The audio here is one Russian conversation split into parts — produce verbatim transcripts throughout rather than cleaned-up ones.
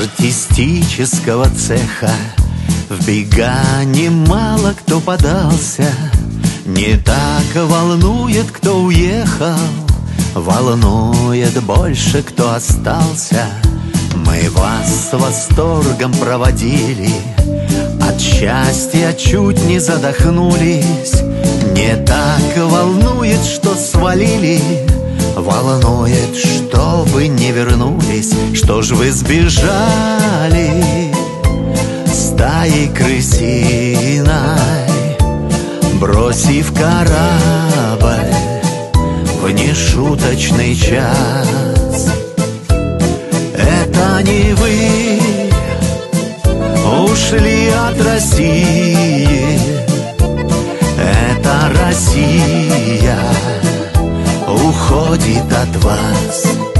артистического цеха в бега немало кто подался. Не так волнует, кто уехал, волнует больше, кто остался. Мы вас с восторгом проводили, от счастья чуть не задохнулись. Не так волнует, что свалили, волнует, что вы не вернулись. Что ж вы сбежали стаей крысиной, бросив корабль в нешуточный час? Это не вы ушли от России, это Россия уходит от вас.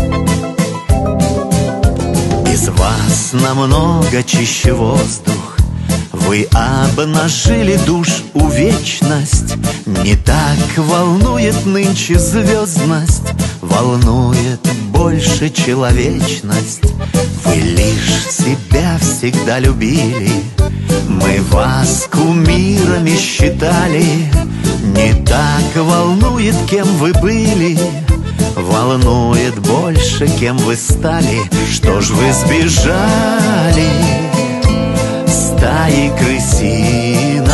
Без вас намного чище воздух, вы обнажили душ у вечность. Не так волнует нынче звездность, волнует больше человечность. Вы лишь себя всегда любили, мы вас кумирами считали. Не так волнует, кем вы были, волнует больше, кем вы стали. Что ж вы сбежали стаей крысиной,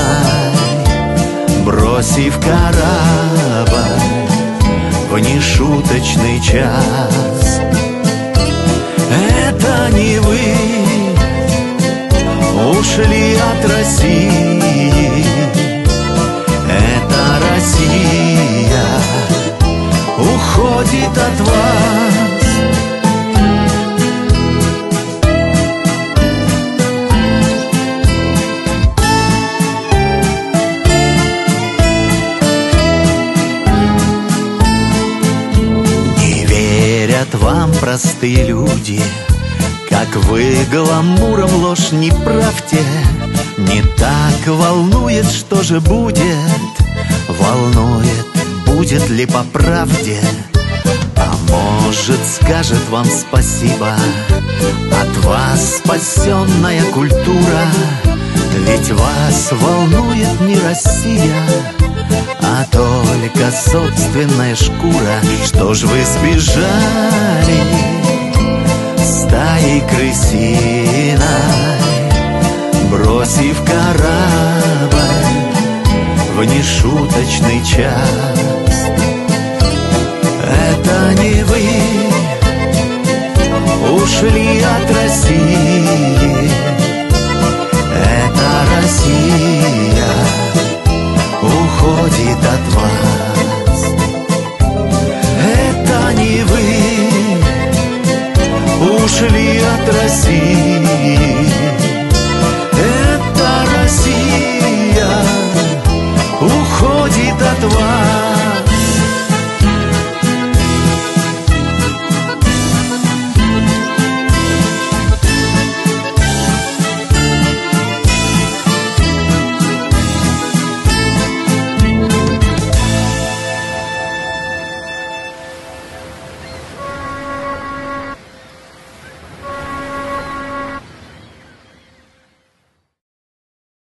бросив корабль в нешуточный час? Это не вы ушли от России, это Россия уходит от вас. Не верят вам простые люди, как вы гламуром ложь не правьте. Не так волнует, что же будет, волнует, будет ли по правде. А может, скажет вам спасибо от вас спасенная культура. Ведь вас волнует не Россия, а только собственная шкура. Что ж вы сбежали стаей крысиной, бросив корабль в нешуточный час? Это не вы ушли от России, это Россия